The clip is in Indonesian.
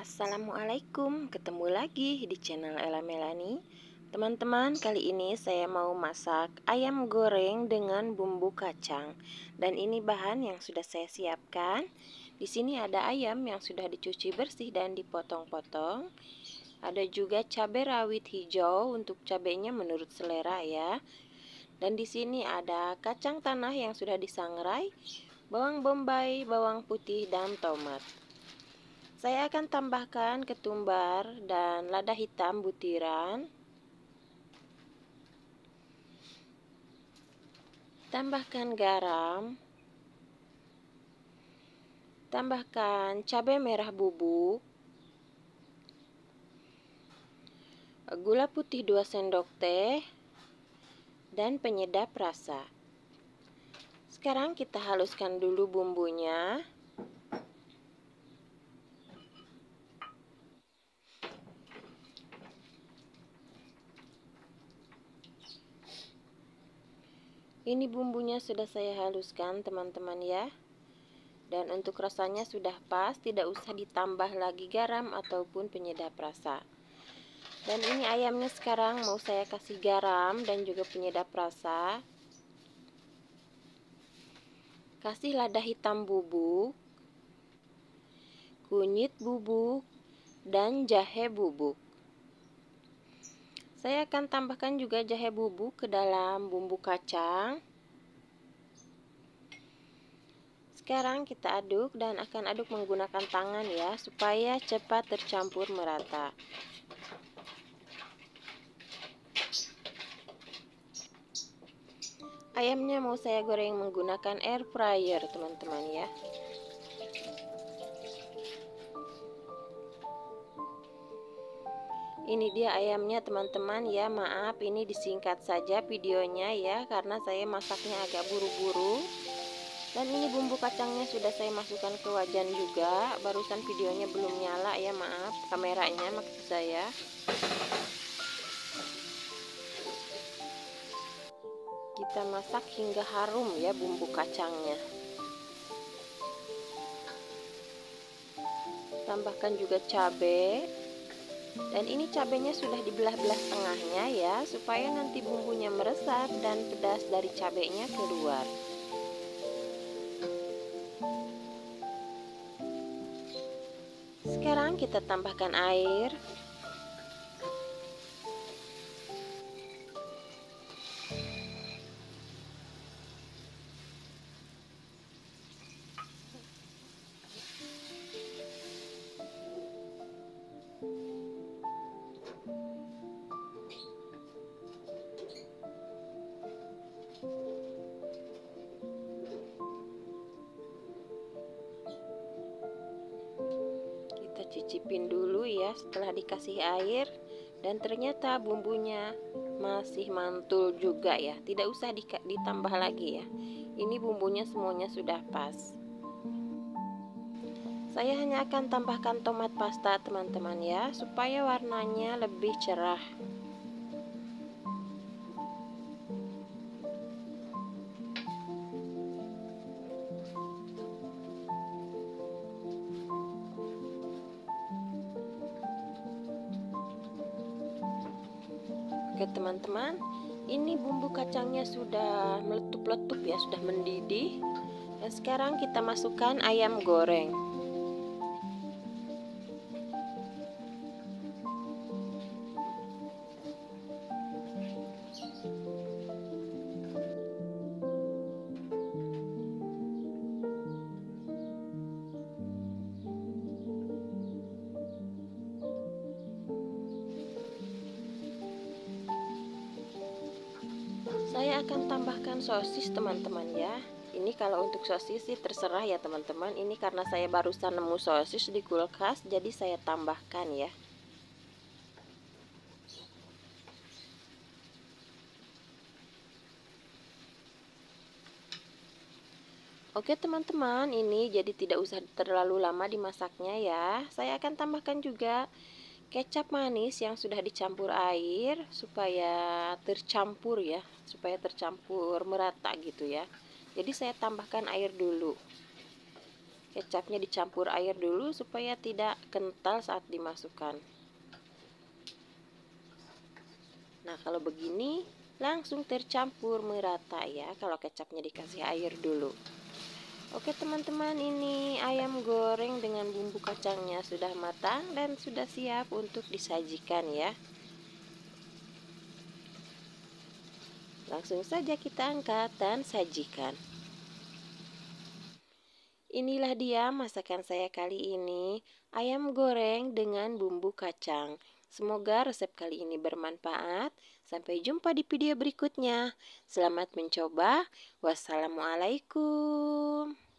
Assalamualaikum, ketemu lagi di channel Ella Melani. Teman-teman, kali ini saya mau masak ayam goreng dengan bumbu kacang. Dan ini bahan yang sudah saya siapkan. Di sini ada ayam yang sudah dicuci bersih dan dipotong-potong. Ada juga cabai rawit hijau untuk cabainya menurut selera ya. Dan di sini ada kacang tanah yang sudah disangrai, bawang bombay, bawang putih, dan tomat. Saya akan tambahkan ketumbar dan lada hitam butiran. Tambahkan garam. Tambahkan cabai merah bubuk. Gula putih 2 sendok teh dan penyedap rasa. Sekarang kita haluskan dulu bumbunya. Ini bumbunya sudah saya haluskan teman-teman ya. Dan untuk rasanya sudah pas, tidak usah ditambah lagi garam ataupun penyedap rasa. Dan ini ayamnya sekarang mau saya kasih garam dan juga penyedap rasa. Kasih lada hitam bubuk, kunyit bubuk, dan jahe bubuk. Saya akan tambahkan juga jahe bubuk ke dalam bumbu kacang. Sekarang kita aduk dan akan aduk menggunakan tangan ya, supaya cepat tercampur merata. Ayamnya mau saya goreng menggunakan air fryer teman-teman ya. Ini dia ayamnya teman-teman ya, maaf ini disingkat saja videonya ya, karena saya masaknya agak buru-buru. Dan ini bumbu kacangnya sudah saya masukkan ke wajan juga, barusan videonya belum nyala ya, maaf kameranya maksud saya. Kita masak hingga harum ya bumbu kacangnya. Tambahkan juga cabai. Dan ini cabenya sudah dibelah-belah tengahnya ya, supaya nanti bumbunya meresap dan pedas dari cabenya keluar. Sekarang kita tambahkan air. Kita cicipin dulu ya setelah dikasih air. Dan ternyata bumbunya masih mantul juga ya, tidak usah ditambah lagi ya. Ini bumbunya semuanya sudah pas. Saya hanya akan tambahkan tomat pasta teman-teman ya, supaya warnanya lebih cerah. Oke teman-teman, ini bumbu kacangnya sudah meletup-letup ya, sudah mendidih. Dan sekarang kita masukkan ayam goreng. Saya akan tambahkan sosis teman-teman ya. Ini kalau untuk sosis sih terserah ya teman-teman. Ini karena saya barusan nemu sosis di kulkas, jadi saya tambahkan ya. Oke teman-teman, ini jadi tidak usah terlalu lama dimasaknya ya. Saya akan tambahkan juga kecap manis yang sudah dicampur air supaya tercampur ya, supaya tercampur merata gitu ya. Jadi saya tambahkan air dulu. Kecapnya dicampur air dulu supaya tidak kental saat dimasukkan. Nah, kalau begini langsung tercampur merata ya kalau kecapnya dikasih air dulu. Oke teman-teman, ini ayam goreng dengan bumbu kacangnya sudah matang dan sudah siap untuk disajikan ya. Langsung saja kita angkat dan sajikan. Inilah dia masakan saya kali ini, ayam goreng dengan bumbu kacang. Semoga resep kali ini bermanfaat. Sampai jumpa di video berikutnya. Selamat mencoba. Wassalamualaikum.